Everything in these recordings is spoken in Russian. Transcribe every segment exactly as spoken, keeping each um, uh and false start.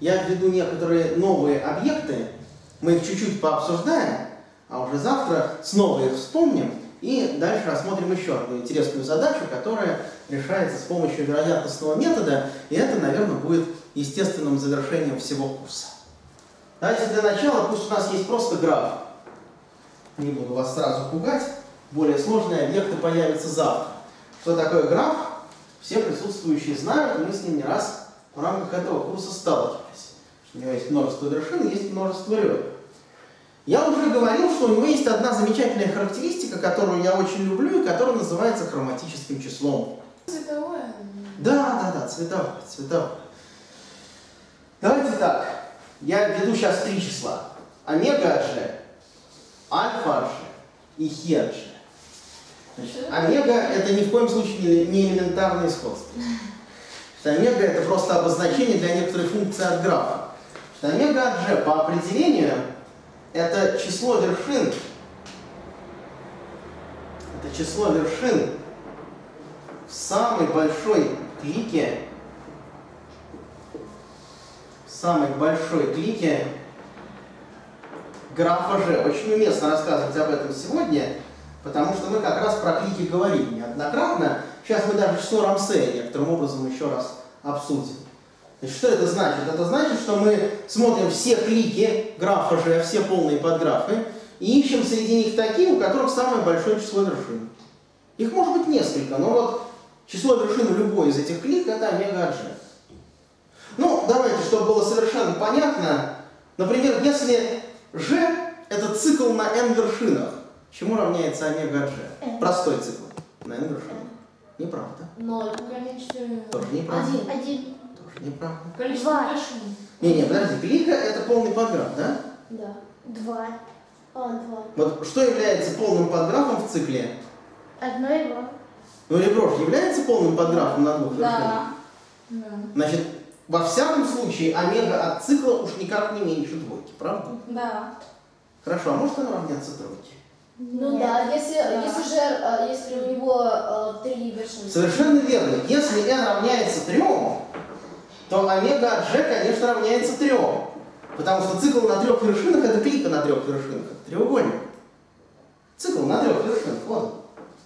Я введу некоторые новые объекты, мы их чуть-чуть пообсуждаем, а уже завтра снова их вспомним и дальше рассмотрим еще одну интересную задачу, которая решается с помощью вероятностного метода, и это, наверное, будет естественным завершением всего курса. Давайте для начала, пусть у нас есть просто граф. Не буду вас сразу пугать, более сложные объекты появятся завтра. Что такое граф, все присутствующие знают, и мы с ним не раз в рамках этого курса сталкивались. У него есть множество вершин, есть множество ребер. Я уже говорил, что у него есть одна замечательная характеристика, которую я очень люблю, и которая называется хроматическим числом. Цветовое? Да, да, да, цветовое, цветовое. Давайте так. Я введу сейчас три числа. Омега G, альфа G и хе G. Значит, омега это ни в коем случае не элементарное сходство. Омега это просто обозначение для некоторой функции от графа. Омега G по определению это число вершин. Это число вершин в самой большой клике. В самой большой клике графа G. Очень уместно рассказывать об этом сегодня, потому что мы как раз про клики говорили неоднократно. Сейчас мы даже число Рамсея некоторым образом еще раз обсудим. Значит, что это значит? Это значит, что мы смотрим все клики графа G, все полные подграфы, и ищем среди них такие, у которых самое большое число вершин. Их может быть несколько, но вот число вершин у любой из этих клик это омега G. Ну, давайте, чтобы было совершенно понятно, например, если G это цикл на n вершинах, чему равняется омега G? Простой цикл на n вершинах. Неправда. Ноль. Конечно. Тоже неправда. Один. Один. Тоже неправда. Количество вершин. Не-не, подожди, клика это полный подграф, да? Да. Два. А, два. Вот что является полным подграфом в цикле? Одно ребро. Ну, ребро же является полным подграфом на двух вершинах? Да. Да. Значит, во всяком случае, омега от цикла уж никак не меньше двойки, правда? Да. Хорошо, а может она равняться тройке? Ну Нет. да, если, Да. если же, э, если у него э, три вершины. Совершенно верно. Если n равняется трем, то омега от G, конечно, равняется трем. Потому что цикл на трех вершинах это клика на трех вершинах, это треугольник. Цикл на трех вершинах, вот.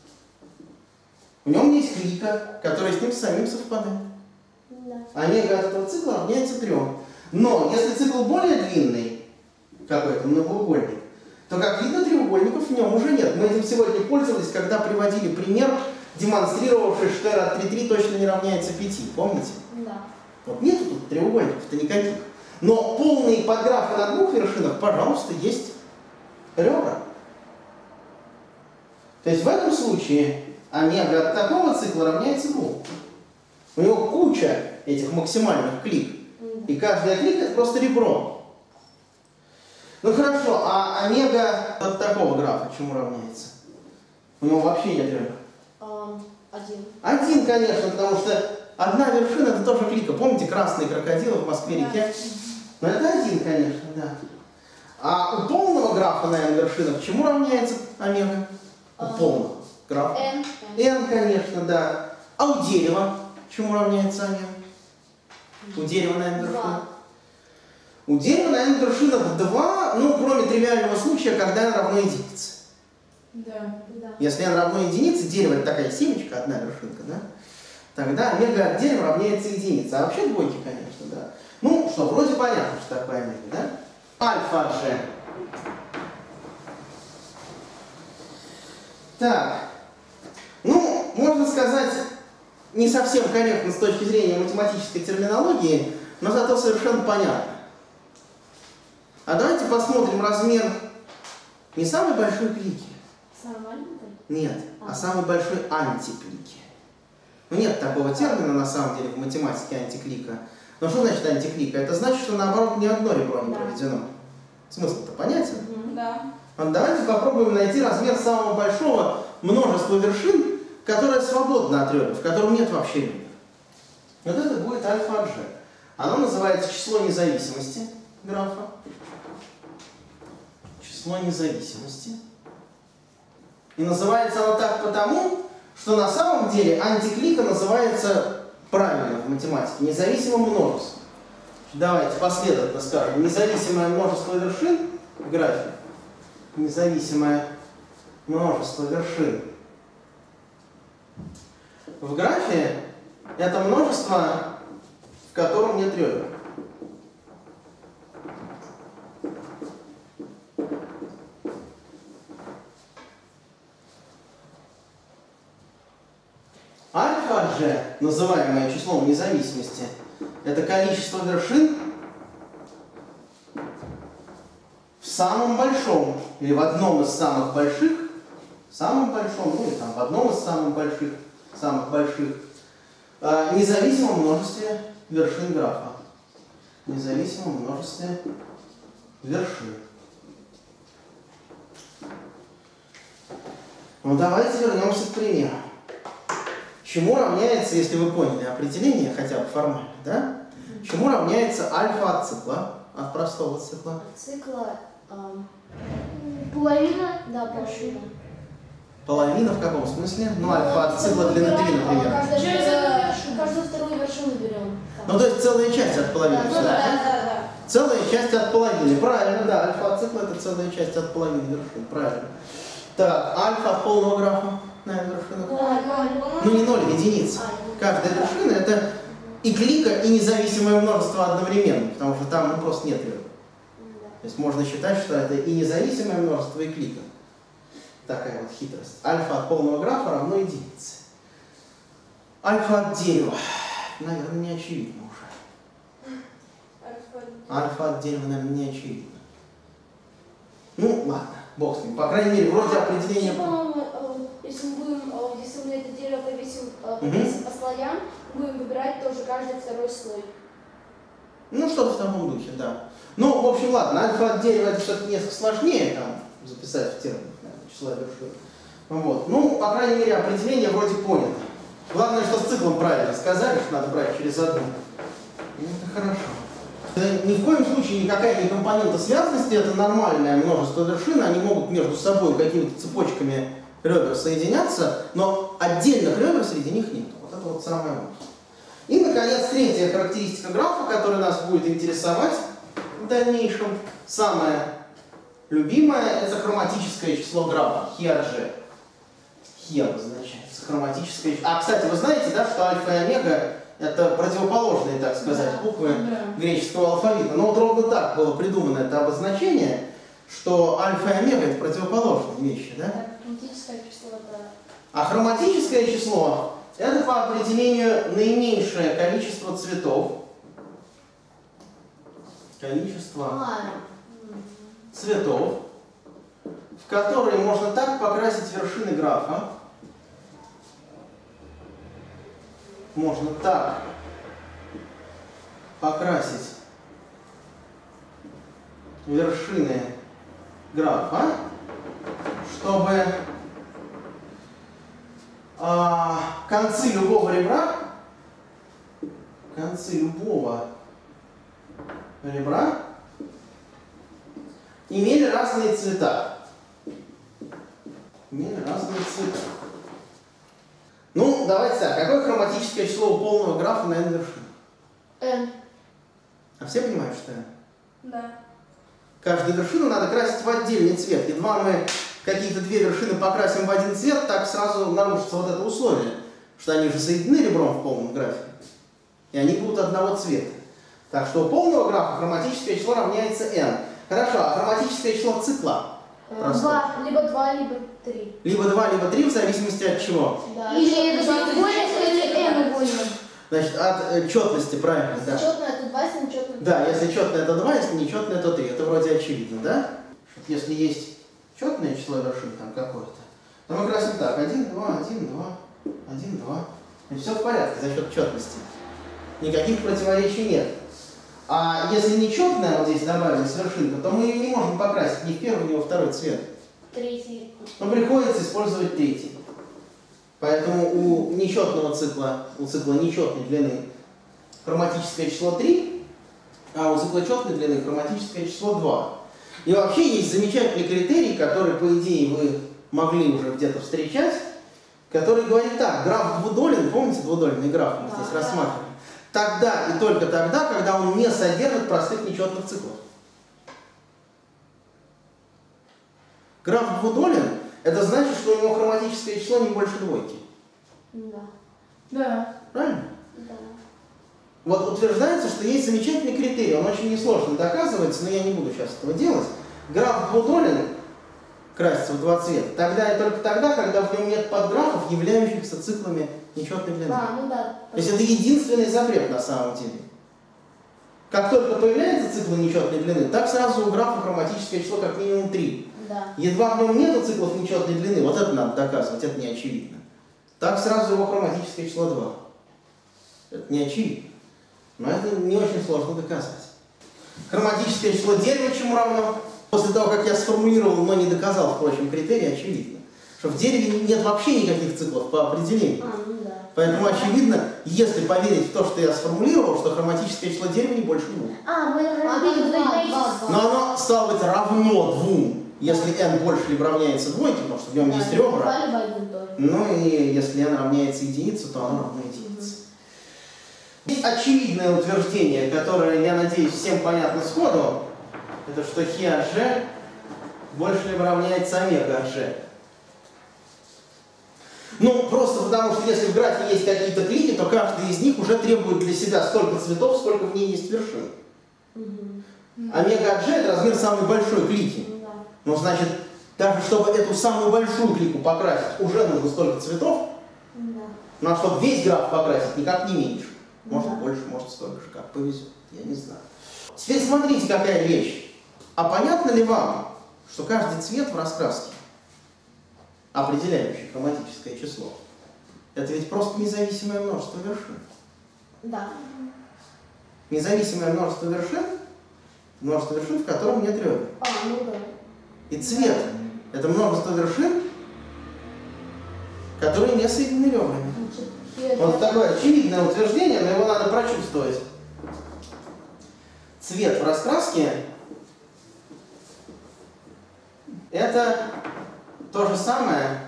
В нем есть клика, которая с ним самим совпадает. Да. Омега от этого цикла равняется трем. Но если цикл более длинный, какой-то многоугольник, то, как видно, треугольников в нем уже нет. Мы этим сегодня пользовались, когда приводили пример, демонстрировавший, что r от три три точно не равняется пяти. Помните? Да. Вот нету тут треугольников-то никаких. Но полные подграфы на двух вершинах, пожалуйста, есть ребра. То есть в этом случае омега от такого цикла равняется двум. У него куча этих максимальных клик. И каждая клик это просто ребро. Ну хорошо, а омега от такого графа чему равняется? У него вообще нет ребер. Эм, один. Один, конечно, потому что одна вершина это тоже клика. Помните красные крокодилы в Москве-реке? Но это один, конечно, да. А у полного графа на n вершинах чему равняется омега? У полного графа. N. n, конечно, да. А у дерева чему равняется омега? У дерева на n вершинах? У дерева на n вершинах два, ну, кроме тривиального случая, когда n равно единице. Да. Да. Если n равно единице, дерево это такая семечка, одна вершинка, да? Тогда омега от дерева равняется единице. А вообще двойки, конечно, да. Ну, что, вроде понятно, что такое омега, да? Альфа G. Так. Ну, можно сказать, не совсем корректно с точки зрения математической терминологии, но зато совершенно понятно. А давайте посмотрим размер не самой большой клики. Самый маленький? Нет, а А. самой большой антиклики. Ну, нет такого термина на самом деле в математике антиклика. Но что значит антиклика? Это значит, что наоборот ни одно ребро не Да. проведено. Смысл-то понятен? Да. Вот давайте попробуем найти размер самого большого множества вершин, которое свободно от ребер, в котором нет вообще ребер. Вот это будет альфа G. Оно называется число независимости графа. Число независимости. И называется оно так потому, что на самом деле антиклика называется правильно в математике независимым множеством. Давайте последовательно скажем. Независимое множество вершин в графе. Независимое множество вершин в графе это множество, в котором нет ребер. Альфа же, называемое числом независимости, это количество вершин в самом большом, или в одном из самых больших, в самом большом, ну или там в одном из самых больших, самых больших, э, независимом множестве вершин графа. Независимом множестве вершин. Ну давайте вернемся к примеру. Чему равняется, если вы поняли определение, хотя бы формально, да? Чему равняется альфа от цикла, от простого цикла? Цикла. эм, Половина. Да, половина. Половина в каком смысле? Ну, Ну, альфа от цикла длины три, например. Каждую, Через вторую- вершину. каждую вторую вершину берем. Ну, то есть целая часть от половины. Да, всё, да, да? да, да. Целая часть от половины. Правильно, да. Альфа от цикла это целая часть от половины вершин. Правильно. Так, альфа от полного графа на вершинах. Ну, не ноль, единица. Каждая вершина это и клика, и независимое множество одновременно, потому что там ну, просто нет ребер. То есть можно считать, что это и независимое множество, и клика. Такая вот хитрость. Альфа от полного графа равно единице. Альфа от дерева. Наверное, не очевидно уже. Альфа от дерева, наверное, не очевидно. Ну, ладно, бог с ним. По крайней мере, вроде определения... И, по-моему, э, если мы будем, э, если мы это дерево повесим, э, повесим по слоям, будем выбирать тоже каждый второй слой. Ну, что-то в таком духе, да. Ну, в общем, ладно, альфа от дерева это что-то несколько сложнее там записать в терминах, наверное, числа вершин. Вот. Ну, по крайней мере, определение вроде понято. Главное, что с циклом правильно сказали, что надо брать через одну. Ну, это хорошо. Это ни в коем случае никакая не компонента связности, это нормальное множество вершин, они могут между собой какими-то цепочками ребер соединяться, но отдельных ребер среди них нет. Вот это вот самое важное. И, наконец, третья характеристика графа, которая нас будет интересовать в дальнейшем, самое любимое, это хроматическое число графа, хи-G. Хи обозначается, хроматическое число. А, кстати, вы знаете, да, что альфа и омега это противоположные, так сказать, Да. буквы Да. греческого алфавита. Но вот ровно так было придумано это обозначение, что альфа и омега это противоположные вещи, да? Хроматическое число это... А хроматическое число это по определению наименьшее количество цветов. Количество А, цветов, в которые можно так покрасить вершины графа. Можно так покрасить вершины графа, чтобы а, концы любого ребра, концы любого ребра имели разные цвета. Имели разные цвета. Ну, давайте так. Какое хроматическое число у полного графа на n вершин? N. А все понимают, что n? Да. Каждую вершину надо красить в отдельный цвет. Едва мы какие-то две вершины покрасим в один цвет, так сразу нарушится вот это условие, что они же соединены ребром в полном графе. И они будут одного цвета. Так что у полного графа хроматическое число равняется n. Хорошо, а хроматическое число цикла? Просто. Два, либо два, либо три. Либо два, либо три, в зависимости от чего? Да. Или это Четно- треугольник, или n угольник. Значит, от э, четности, правильно, да. Если четно это два, если нечетно это Да, если четное это два, если нечетное это три. Это вроде очевидно, да? Что если есть четное число вершин там какое-то, то мы красим так. один, два, один, два, один, два. И все в порядке за счет четности. Никаких противоречий нет. А если нечетное вот здесь добавилась вершинка, то мы ее не можем покрасить ни в первый, ни во второй цвет. третий. Но приходится использовать третий. Поэтому у нечетного цикла, у цикла нечетной длины хроматическое число три, а у цикла четной длины хроматическое число два. И вообще есть замечательный критерий, который, по идее, вы могли уже где-то встречать, который говорит так: граф двудолен, помните двудольный граф мы здесь Да. рассматривали, тогда и только тогда, когда он не содержит простых нечетных циклов. Граф двудолен, это значит, что у него хроматическое число не больше двойки. Да. Да. Правильно? Да. Вот утверждается, что есть замечательный критерий, он очень несложно доказывается, но я не буду сейчас этого делать. Граф двудолен красится в два цвета тогда и только тогда, когда в нем нет подграфов, являющихся циклами нечетной длины. А, ну да. То есть это единственный запрет на самом деле. Как только появляется цикл нечетной длины, так сразу у графа хроматическое число как минимум три. Да. Едва в нем нету циклов нечетной длины, вот это надо доказывать, это не очевидно. Так сразу его хроматическое число два. Это не очевидно. Но это не очень сложно доказать. Хроматическое число дерева чему равно? После того, как я сформулировал, но не доказал, впрочем, критерий, очевидно, что в дереве нет вообще никаких циклов по определению. А, ну да. Поэтому очевидно, если поверить в то, что я сформулировал, что хроматическое число дерева не больше двух. А, мы А, разбили два, двойные два, числа. Но оно стало быть равно двум, если n больше либо равняется двойке, потому что в нем Да, есть ребра. два либо один тоже. Ну и если n равняется единице, то оно равно единице. Есть очевидное утверждение, которое, я надеюсь, всем понятно сходу, это что χ(g) больше либо равняется омега(g). Ну, просто потому что если в графе есть какие-то клики, то каждый из них уже требует для себя столько цветов, сколько в ней есть вершин. Угу. Омега(g) это размер самой большой клики. Ну да. Ну, значит, даже чтобы эту самую большую клику покрасить, уже нужно столько цветов. Да. Ну, а чтобы весь граф покрасить, никак не меньше. Может Да. больше, может столько же, как повезет. Я не знаю. Теперь смотрите, какая вещь. А понятно ли вам, что каждый цвет в раскраске, определяющий хроматическое число, это ведь просто независимое множество вершин? Да. Независимое множество вершин, множество вершин, в котором нет ребер. А, ну да. И цвет – это множество вершин, которые не соединены ребрами. Значит, Вот такое очевидное утверждение, но его надо прочувствовать. Цвет в раскраске – это то же самое,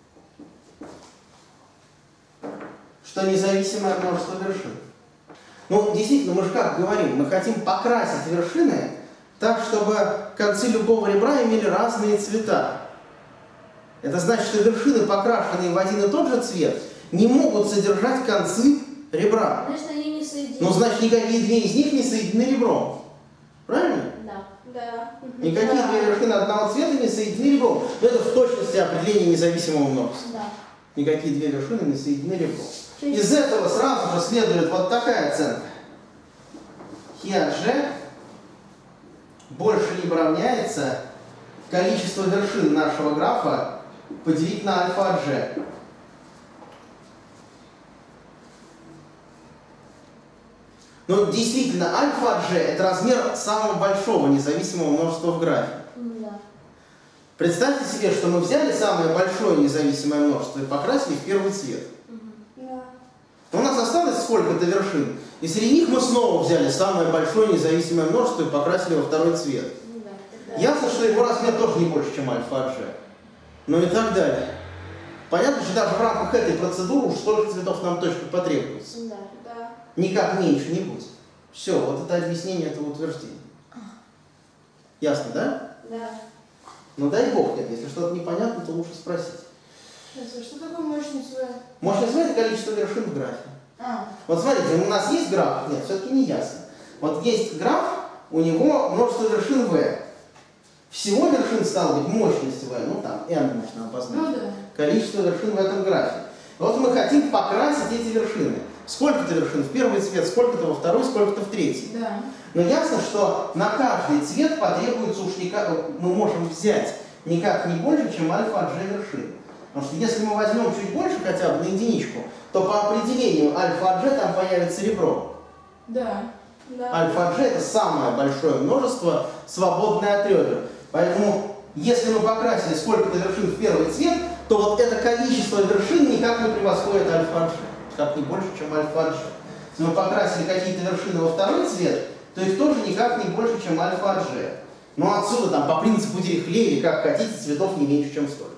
что независимое множество вершин. Ну, действительно, мы же как говорим, мы хотим покрасить вершины так, чтобы концы любого ребра имели разные цвета. Это значит, что вершины, покрашенные в один и тот же цвет, не могут содержать концы ребра. Значит, они не соединены. Ну, значит, никакие две из них не соединены ребром. Правильно? Да. Да. Никакие Да. две вершины одного цвета не соединены ребром. Но это в точности определение независимого множества. Да. Никакие две вершины не соединены ребром. Из этого сразу же следует вот такая оценка. χ(g) больше либо равняется количество вершин нашего графа поделить на альфа от g. Но действительно, альфа от g это размер самого большого независимого множества в графе. Да. Представьте себе, что мы взяли самое большое независимое множество и покрасили в первый цвет. Да. То у нас осталось сколько-то вершин. И среди них мы снова взяли самое большое независимое множество и покрасили во второй цвет. Да. Ясно, что его размер тоже не больше, чем альфа от g. Ну и так далее. Понятно, что даже в рамках этой процедуры уж столько цветов нам точно потребуется. Да. Да. Никак меньше не будет. Все, вот это объяснение этого утверждения. Ясно, да? Да. Ну дай бог, нет, если что-то непонятно, то лучше спросить. Что такое мощность V? Мощность V это количество вершин в графе. А. Вот смотрите, у нас есть граф? Нет, все-таки не ясно. Вот есть граф, у него множество вершин V. Всего вершин стало быть мощность V, ну там n можно обозначить. Ну да. Количество вершин в этом графе. Вот мы хотим покрасить эти вершины. Сколько-то вершин в первый цвет, сколько-то во второй, сколько-то в третий. Да. Но ясно, что на каждый цвет потребуется уж никак, мы можем взять никак не больше, чем альфа от g вершин. Потому что если мы возьмем чуть больше хотя бы на единичку, то по определению альфа от g там появится ребро. Да. Да. Альфа от g это самое большое множество, свободное от ребер. Поэтому, если мы покрасили сколько-то вершин в первый цвет, то вот это количество вершин никак не превосходит альфа от g. Как не больше, чем альфа от g. Если мы покрасили какие-то вершины во второй цвет, то их тоже никак не больше, чем альфа от g. Ну отсюда там по принципу Дирихлея, как хотите, цветов не меньше, чем столько.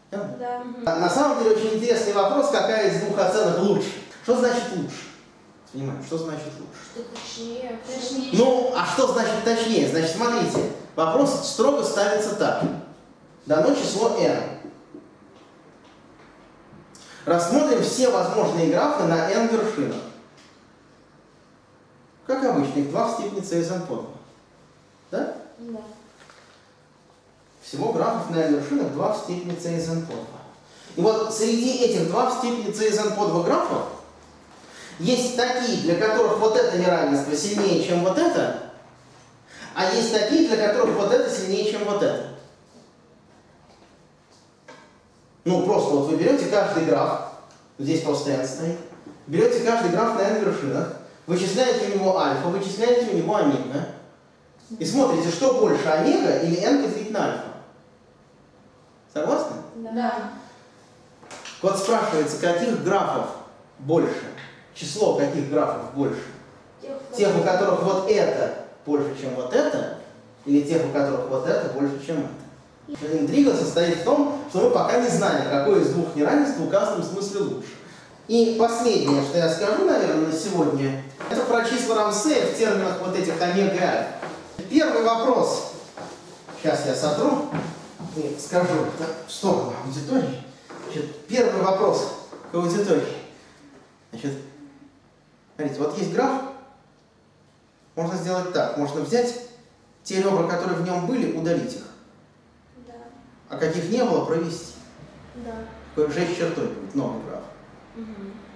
Да. На самом деле очень интересный вопрос, какая из двух оценок лучше. Что значит лучше? Понимаете, что значит лучше? Что точнее. Точнее. Ну, а что значит точнее? Значит, смотрите, вопрос строго ставится так. Дано число n. Рассмотрим все возможные графы на n вершинах. Как обычно, их два в степени c из n по два. Да? Да. Всего графов на n вершинах два в степени c из n по два. И вот среди этих два в степени c из n по два графов есть такие, для которых вот это неравенство сильнее, чем вот это, а есть такие, для которых вот это сильнее, чем вот это. Ну, просто вот вы берете каждый граф, здесь просто n стоит, берете каждый граф на n вершинах, вычисляете у него альфа, вычисляете у него омега, и смотрите, что больше, омега или n поделить на альфа. Согласны? Да. Вот спрашивается, каких графов больше? Число каких графов больше? Тех, Тех, у которых вот это больше, чем вот это, или тех, у которых вот это больше, чем это? Интрига состоит в том, что мы пока не знаем, какое из двух неравенств в указанном смысле лучше. И последнее, что я скажу, наверное, на сегодня, это про числа Рамсея в терминах вот этих омега и альфа. Первый вопрос. Сейчас я сотру и скажу, что в аудитории. Значит, первый вопрос к аудитории. Значит, смотрите, вот есть граф. Можно сделать так. Можно взять те ребра, которые в нем были, удалить их. Да. А каких не было, провести. Да. Такой жесть чертой будет, новый граф. Угу.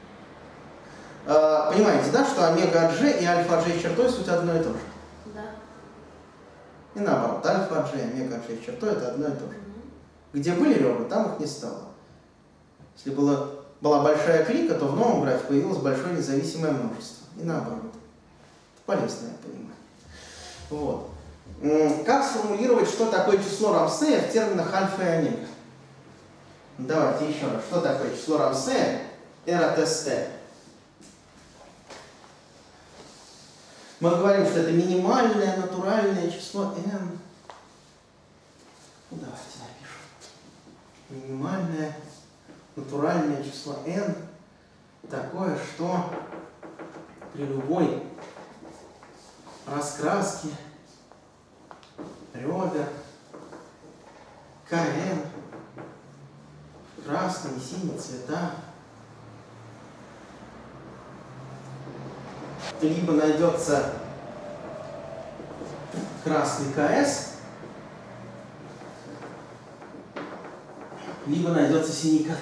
А, понимаете, да, что омега от g и альфа от g с чертой суть одно и то же. Да. И наоборот, альфа от g и омега от g с чертой это одно и то же. Угу. Где были ребра, там их не стало. Если было, была большая клика, то в новом графе появилось большое независимое множество. И наоборот. Это полезное понимание. Вот. Как сформулировать, что такое число Рамсея в терминах альфа и омега? Давайте еще раз. Что такое число Рамсея? R от S T. Мы говорим, что это минимальное натуральное число n. Ну, давайте напишем. Минимальное натуральное число n такое, что при любой раскраске ребер КН красный и синий цвета либо найдется красный КС, либо найдется синий КТ.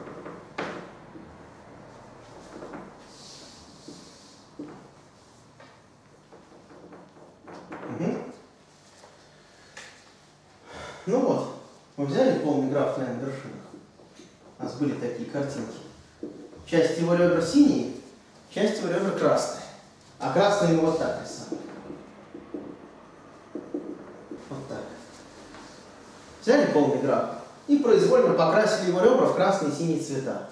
Угу. Ну вот, мы взяли полный граф на n вершинах. У нас были такие картинки. Часть его ребер синие, часть его ребер красные. А красные мы вот так рисовали. Вот так. Взяли полный граф и произвольно покрасили его ребра в красные и синие цвета.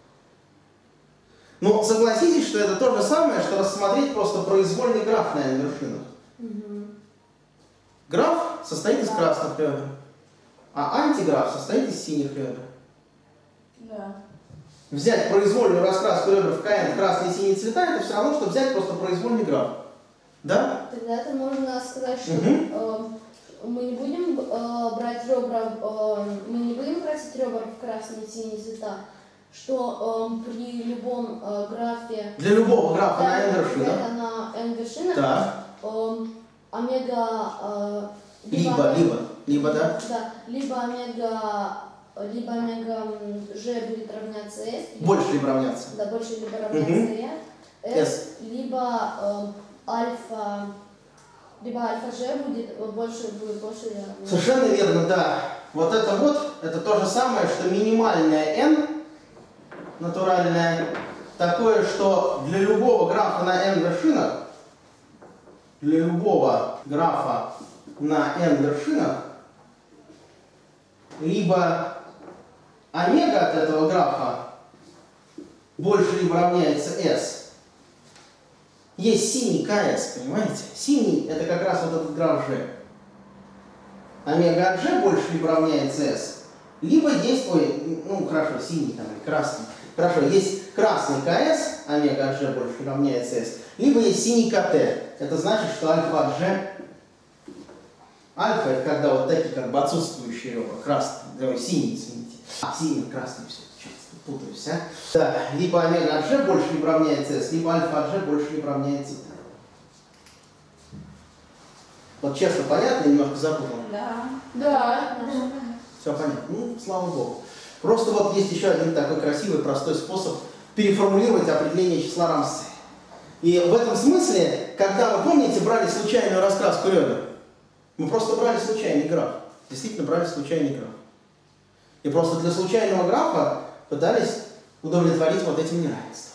Но согласитесь, что это то же самое, что рассмотреть просто произвольный граф на n вершинах. Угу. Граф состоит из красных ребер, а антиграф состоит из синих ребер. Да. Взять произвольную раскраску ребер в КН в красные и синие цвета, это все равно, что взять просто произвольный граф. Да? Тогда это можно сказать, что Угу. э, мы не будем э, брать ребра, э, мы не будем красить ребра в красные и синие цвета, что э, при любом э, графе Для любого графа да, на n вершинах. это на n вершинах, Да. э, омега э, Либо, либо, либо, да. да, либо омега либо омега g будет равняться s, Больше либо равняться. да, больше либо равняться Мгм. s, s, либо э, альфа, либо альфа g будет больше, будет больше или равняться. Совершенно верно, да. Вот это вот, это то же самое, что минимальное n, натуральное, такое, что для любого графа на n вершинах, для любого графа на n вершинах, либо омега от этого графа больше либо равняется s. Есть синий КС, понимаете? Синий это как раз вот этот граф G. Омега от G больше либо равняется s, либо есть, ой, ну хорошо, синий там или красный, Хорошо, есть красный КС, омега от G больше равняется S, либо есть синий КТ. Это значит, что альфа от G, альфа это когда вот такие как бы отсутствующие ребра, красный, синий, извините. А, синий, красный, все, что-то путаюсь, а. Да, либо омега от G больше либо равняется S, либо альфа от G больше либо равняется T. Вот честно, понятно, немножко запутано? Да. Да. Все понятно. Ну, слава богу. Просто вот есть еще один такой красивый, простой способ переформулировать определение числа Рамсея. И в этом смысле, когда вы, помните, брали случайную раскраску ребер, мы просто брали случайный граф. Действительно брали случайный граф. И просто для случайного графа пытались удовлетворить вот этим неравенством.